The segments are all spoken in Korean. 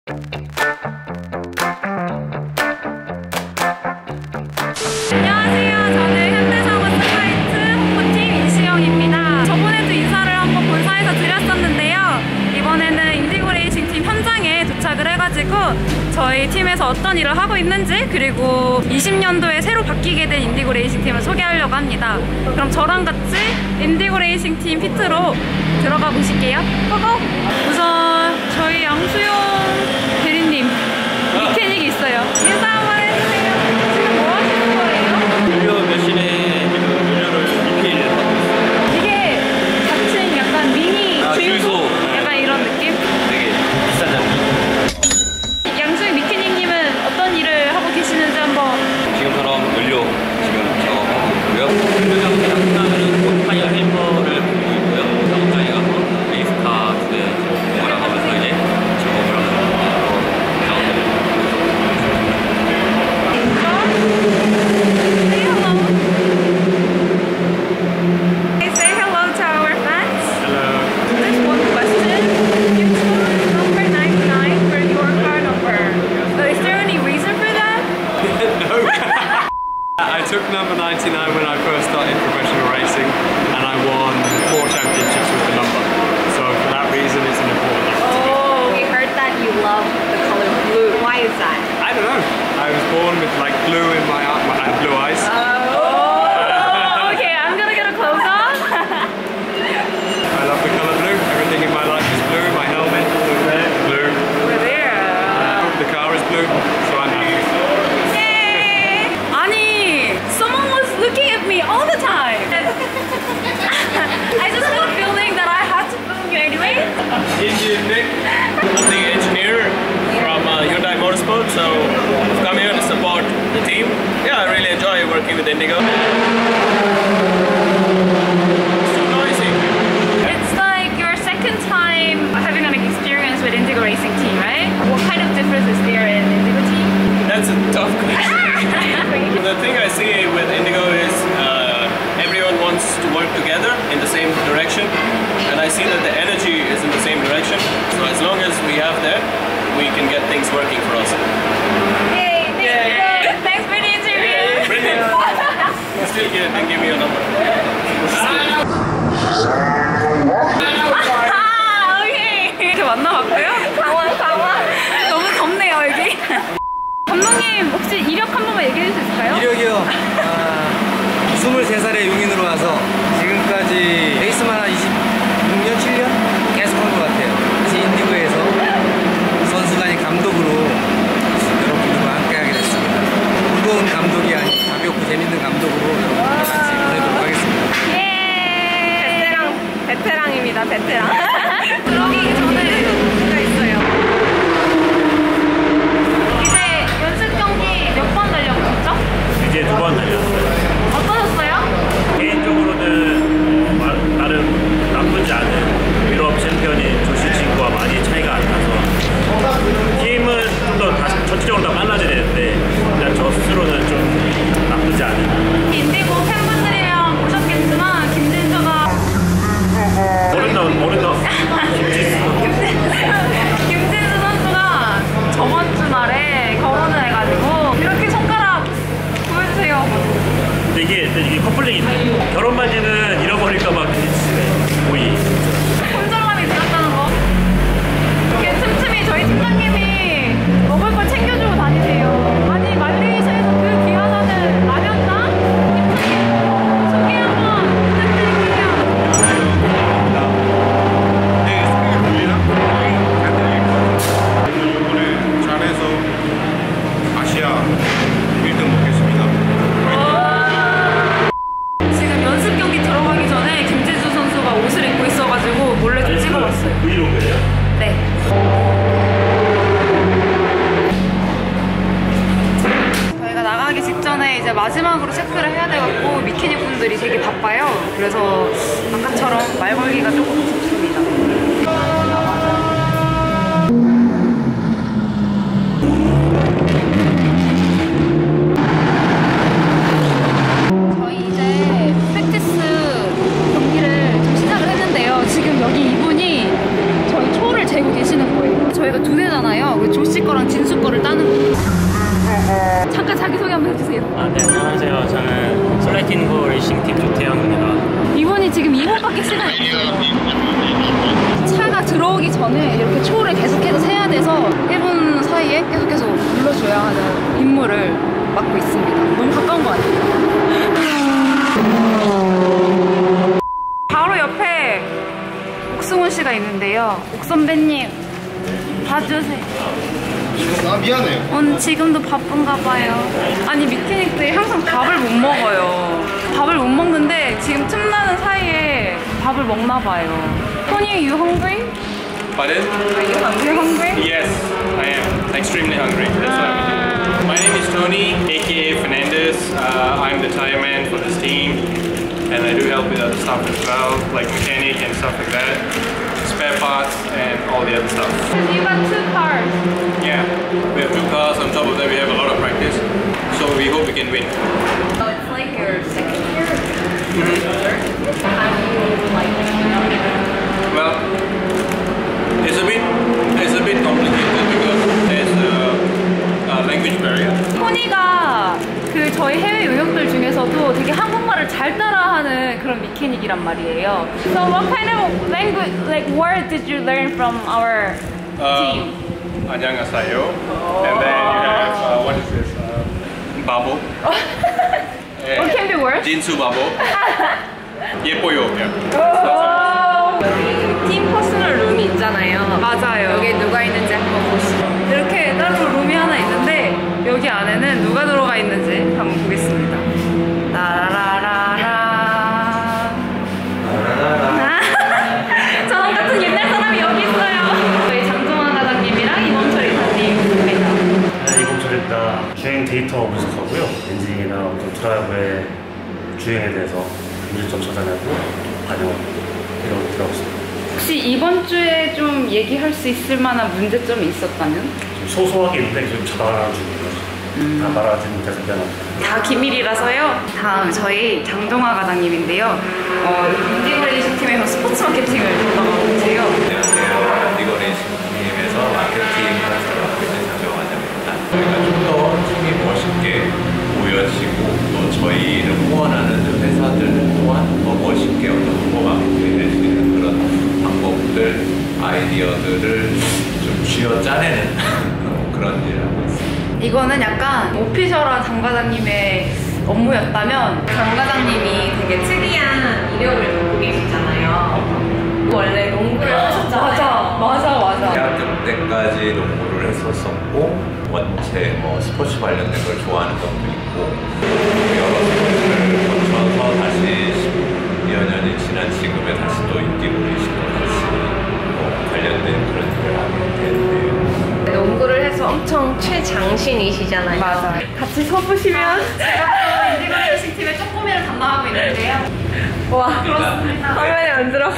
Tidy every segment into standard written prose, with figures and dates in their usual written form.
안녕하세요. 저는 현대사원 스카이트 홍보팀 이시영입니다. 저번에도 인사를 한번 본사에서 드렸었는데요. 이번에는 인디고 레이싱 팀 현장에 도착을 해가지고 저희 팀에서 어떤 일을 하고 있는지, 그리고 20년도에 새로 바뀌게 된 인디고 레이싱 팀을 소개하려고 합니다. 그럼 저랑 같이 인디고 레이싱 팀 피트로 들어가 보실게요. 고고! 우선 저희 양수용 대리님 미케닉이 있어요. 인사 한번 해주세요. 지금 뭐 하시는 거예요? 연료 몇신에 지금 연료를 리필 하고 있어요. 이게 자칭 약간 미니 주유소 약간 이런 느낌? 되게 비싼 장비. 양수용 미케닉님은 어떤 일을 하고 계시는지 한번. 지금처럼 연료 지금 작업하고 있고요. 연료 작업이 다 끝나면은 타이어 헬퍼를 보고 있고요. 작업장에 가서 레이스카 두 대 공부를 하면서 이제 작업을 하고 작업을 Say hello. Hey, say hello to our fans. Hello. There's one question. You chose number 99 for your car number. Is there any reason for that? No. I took number 99 when I first started professional racing, and I won 4 championships with the number. So for that reason, it's an important number to me. Oh, we heard that you love the color blue. Why is that? I don't know. I was born with like blue in my eye. I had blue eyes. Oh, okay. I'm gonna get a close on. I love the color blue. Everything in my life is blue. My helmet, blue. Over there. The car is blue, so I'm happy. Hey! 아니, someone was looking at me all the time. I just had a feeling that I had to film you anyway. Indian Nick. I'm the engineer from Hyundai Motorsport, so I've come here to support the team. Yeah, I really enjoy working with Indigo. It's too noisy. It's like your second time having an experience with Indigo Racing Team, right? What kind of difference is there in Indigo Team? That's a tough question. The thing I see with Indigo is everyone wants to work together in the same direction, and I see that the energy is in the same direction. So as long as we have that, we can get things working for us. Hey, thanks for the interview. Brilliant. Still give me a number. 오케이. 이렇게 만나봤고요. 강원. 너무 덥네요, 여기. 감독님, 혹시 이력 한 번만 얘기해 주실 수 있을까요? 이력이요. 23살에 용인으로 와서 지금까지 레이스만 한 26년, 7년 계속 한 것 같아요. 다시 인디고에서 선수가 아닌 감독으로 여러분들과 함께하게 됐습니다. 무거운 감독이 아닌 가볍고 재밌는 감독으로 여러분들과 같이 보내도록 하겠습니다. 예! 베테랑입니다, 베테랑. 들어가기 전에 뭐가 있어요. 이제 연습 경기 몇 번 달려보셨죠? 이제 2번 달렸어요. 어떠셨어요? 개인적으로는 나름 나쁘지 않은 유럽 챔피언인 조시 친구와 많이 차이가 안 나서 팀은 좀 더 전체적으로 더 빨라져야 되는데 일단 저 스스로는 좀 나쁘지 않은. 인디고 팬분들이랑 보셨겠지만 김진수가 모른다 김진수 선수가 저번 주말에 결혼을 해가지고 이렇게 손가락 보여주세요. 근데 이게 커플링이 있네. 결혼 반지는 잃어버릴까봐 거의 손절남이 되었다는 거. 이게 틈틈이 저희 팀장님이 먹을 걸 챙겨주고 다니세요. 아니 말레이시아에서 그 귀하다는 라면당 팀장님 소개 한번 부탁드릴게요. 네, 소개 들리나? 잘 들릴 것 같아요. 이번에 잘해서 아시아 1등 먹겠습니다. 지금 연습 경기 들어가기 전에 김진수 선수가 옷을 입고 있어가지고 몰래 좀 찍어봤어요. 브이로그예요? 네. 저희가 나가기 직전에 이제 마지막으로 체크를 해야 돼갖고 미케닉 분들이 되게 바빠요. 그래서 아까처럼 말 걸기가 조금 무섭습니다. 저희 이제 프랙티스 경기를 좀 시작을 했는데요. 지금 여기 이분이 저희 초를 재고 계시는 거예요. 저희가 2대잖아요. 조씨 거랑 진수 거를 따는 거. 잠깐 자기소개 한번 해주세요. 네, 안녕하세요. 저는 솔라이팅고 레이싱팀 조태영입니다. 이번이 지금 2번밖에 시간이 없어요. 차가 들어오기 전에 이렇게 초를 계속해서 세야 돼서 1분 사이에 계속해서 눌러줘야 하는 임무를 맡고 있습니다. 너무 가까운 거 아니에요? 바로 옆에 옥승훈 씨가 있는데요. 옥 선배님 봐주세요. 아 미안해요. 오늘 지금도 바쁜가 봐요. 아니 미케닉들이 항상 밥을 못 먹어요. 밥을 못 먹는데 지금 틈나는 사이에 밥을 먹나 봐요. Tony, are you hungry? Pardon? Are you hungry? Yes, I am extremely hungry. That's why I'm here. My name is Tony, aka Fernandez. I'm the tire man for this team, and I do help with other stuff as well, like mechanic and stuff like that, spare parts and all the other stuff. You got 2 cars. Yeah, we have 2 cars. On top of that, we have a lot of practice, so we hope we can win. So it's like your second year? How do you like it? Well, it's a bit complicated because there's a language barrier. 토니가 그 저희 해외 용역들 중에서도 되게 한국말을 잘 따라하는 그런 미케닉이란 말이에요. So what kind of language, like word did you learn from our team? 안녕하세요. And then you have what is this? Babo. What can be words? 진수 바보. 예뻐요. 여기 팀 퍼스널 룸이 있잖아요. 맞아요. 여기 누가 있는지 한번 보시죠. 이렇게 따로 룸이 하나 있는데 여기 안에는 누가 들어가 있는지 한번 보겠습니다. 라라라라. 저랑 같은 옛날 사람이 여기 있어요. 저희 장종환 과장님이랑 이범철 이사님입니다. 이범철입니다. 주행 데이터 분석하고요. 엔진이나 어떤 드라이브의 주행에 대해서 문제점 찾아내고 반영하고 이런 들어갔습니다. 혹시 이번 주에 좀 얘기할 수 있을 만한 문제점이 있었다면? 좀 소소하게 있는데 좀 잡아주는 거죠. 다 말하지 못해서 미안합니다. 다 기밀이라서요. 다음 저희 장동화 과장님인데요. 인디고레이싱 팀에서 스포츠 마케팅을 담당하고 계세요. 안녕하세요. 인디고레이싱 팀에서 마케팅 컨설을 맡고 있는 장정환입니다. 저희가 좀 더 팀이 멋있게 보여지고 또 저희를 후원하는 회사들 또한 더 멋있게 어떤 후보 마케팅이 될 수 있는 그런 방법들, 아이디어들을 좀 쥐어 짜내는 그런 일을 하고 있습니다. 이거는 약간 오피셜한 장 과장님의 업무였다면 장 과장님이 되게 특이한 이력을 갖고 계시잖아요. 원래 농구를 하셨잖아요. 맞아. 대학교 때까지 농구를 했었었고 원체 스포츠 관련된 걸 좋아하는 것도 있고 여러 스포츠를 거쳐서 다시 10여 년이 지난 지금에 다시 또 인디고레이싱과 다시 관련된 그런 일을 하게 됐는데요. 농구를 해서 엄청 최장신이시잖아요. 맞아. 같이 서보시면 제가 또 인디고레이싱 팀의 쪼꼬미를 담당하고 있는데요. 와, 그렇습니다. 화면에 안 들어.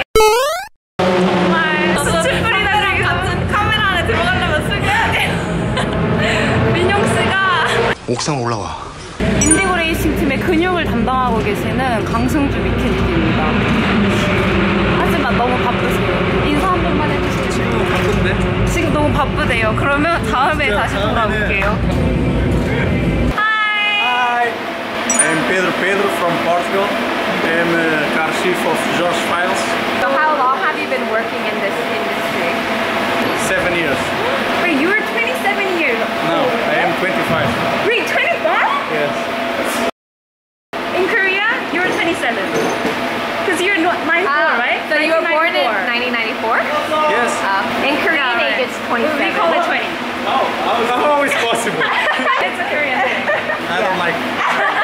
정말 수치풀이나 같은 카메라 안에 들어가려면 숙여야 돼요. 민용씨가 옥상 올라와. 인디고레이싱 팀의 근육을 담당하고 계시는 강승주 미케닉입니다. 하지만 너무 바쁘세요. 인사 한 번만 해주세요. 지금 바쁜데? 지금 너무 바쁘대요. 그러면 다음에 다시 돌아올게요. Hi, I'm Pedro from Portugal. I'm car chief of Jorge Files. So how long have you been working in this industry? 7 years. Wait, you were 27 years No, I am 25. Wait, 25? Yes. In Korea, you were 27. Because you're 94, right? So you were born in 1994. 1994? Yes. In Korean Yeah, age, it's 27. We call it 20. How is possible? It's a Korean thing. I don't like it.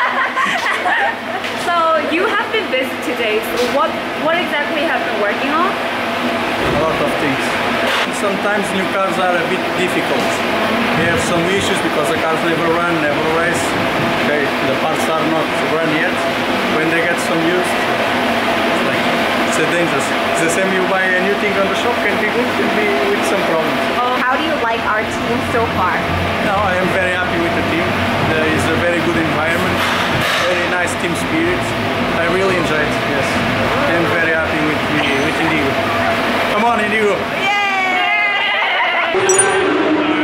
So you have been busy today. So what exactly have you been working on? A lot of things. Sometimes new cars are a bit difficult. We have some issues because the cars never run, never race. Okay, the parts are not run yet. When they get some used, it's dangerous. It's the same you buy a new thing on the shop, can be good, can be with some problems. How do you like our team so far? Now I am very happy with the team. There is a very good environment, very nice team spirit. I really enjoy it, yes. I'm very happy with Indigo. Come on, Indigo! Yay!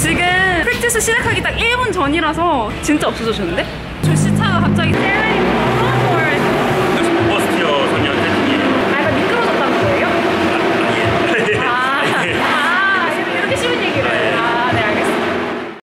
지금 프랙티스 시작하기 딱 1분 전이라서 진짜 없어졌는데? 조시 차가 갑자기